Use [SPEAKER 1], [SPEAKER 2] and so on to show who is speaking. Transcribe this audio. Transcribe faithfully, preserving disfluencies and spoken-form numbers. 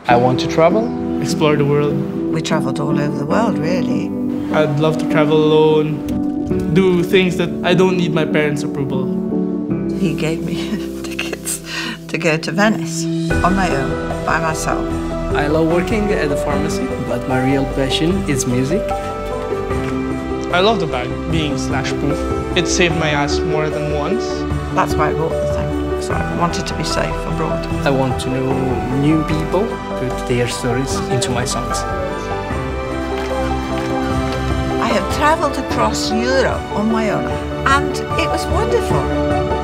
[SPEAKER 1] I want to travel.
[SPEAKER 2] Explore the world.
[SPEAKER 3] We travelled all over the world, really.
[SPEAKER 2] I'd love to travel alone, do things that I don't need my parents' approval.
[SPEAKER 3] He gave me tickets to go to Venice on my own, by myself.
[SPEAKER 4] I love working at a pharmacy, but my real passion is music.
[SPEAKER 2] I love the bag being slash-proof. It saved my ass more than once.
[SPEAKER 3] That's why I bought the thing, so I wanted to be safe abroad.
[SPEAKER 4] I want to know new people, put their stories into my songs.
[SPEAKER 3] I have travelled across Europe on my own, and it was wonderful.